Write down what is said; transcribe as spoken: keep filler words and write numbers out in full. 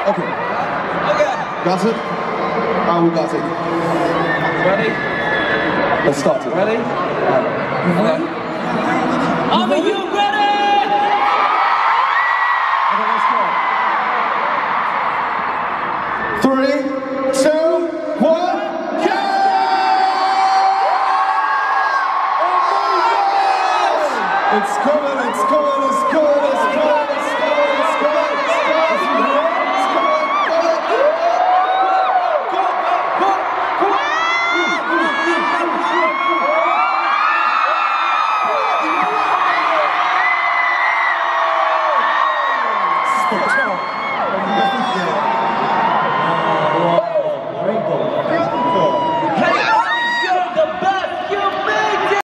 Okay. Okay. Got it? Ah, we got it. Ready? Let's start it. Ready? Okay. Are you ready? Okay, let's go. Three, two, one, go! It's coming, it's coming, it's